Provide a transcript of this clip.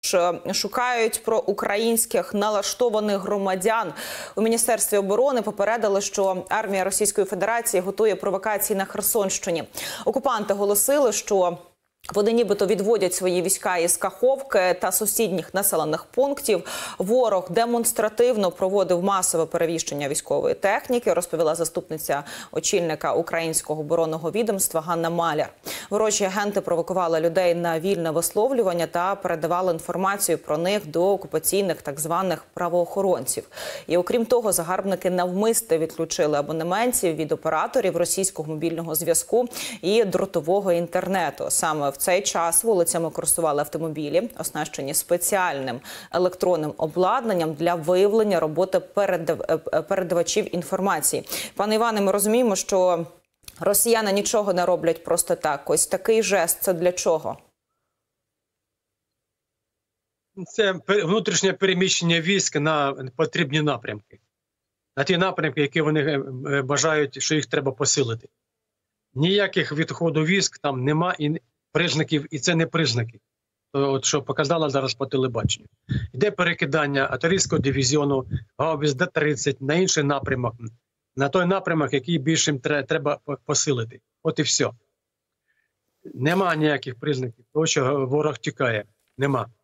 шукають проукраїнських налаштованих громадян. У Міністерстві оборони попередили, що армія Російської Федерації готує провокації на Херсонщині. Окупанти оголосили, що вони нібито відводять свої війська із Каховки та сусідніх населених пунктів. Ворог демонстративно проводив масове перевіщення військової техніки, розповіла заступниця очільника українського оборонного відомства Ганна Маляр. Ворожі агенти провокували людей на вільне висловлювання та передавали інформацію про них до окупаційних так званих правоохоронців. І окрім того, загарбники навмисне відключили абонементів від операторів російського мобільного зв'язку і дротового інтернету. Саме в цей час вулицями курсували автомобілі, оснащені спеціальним електронним обладнанням для виявлення роботи передавачів інформації. Пане Іване, ми розуміємо, що росіяни нічого не роблять просто так. Ось такий жест – це для чого? Це внутрішнє переміщення військ на потрібні напрямки. На ті напрямки, які вони бажають, що їх треба посилити. Ніяких відходу військ там нема і признаків, і це не признаки. От що показала зараз по телебаченню. Йде перекидання артилерійського дивізіону, гаубиць Д-30 на інший напрямок, на той напрямок, який більше їм треба посилити. От і все. Нема ніяких признаків того, що ворог тікає. Нема.